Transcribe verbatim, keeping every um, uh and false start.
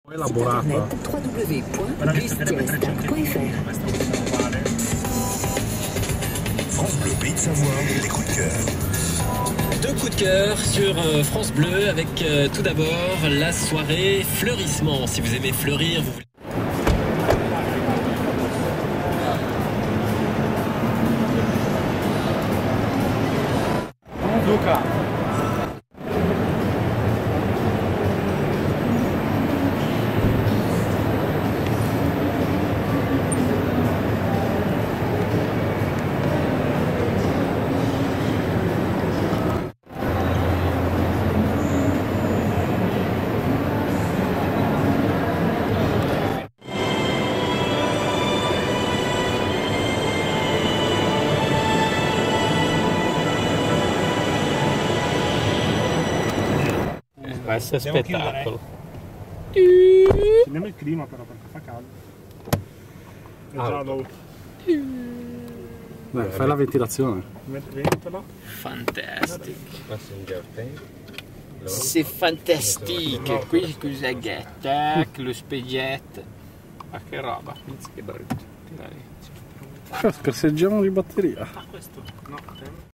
elaborata. w w w punto christianestac punto f r. France Bleu Pays de Savoie, les coups de cœur. Deux coups de cœur sur euh, France Bleu avec euh, tout d'abord la soirée fleurissement. Si vous aimez fleurir, vous voulez... Luca. Questo è spettacolo. Scendiamo il clima però perché fa caldo. È giallo. Dai, fai la ventilazione. Ventila. Fantastic. C'est fantastique. Qui cos'è che? Tac, lo speghetto. Ma che roba, che brutto. Scarseggiamo di batteria. Ah, questo? No.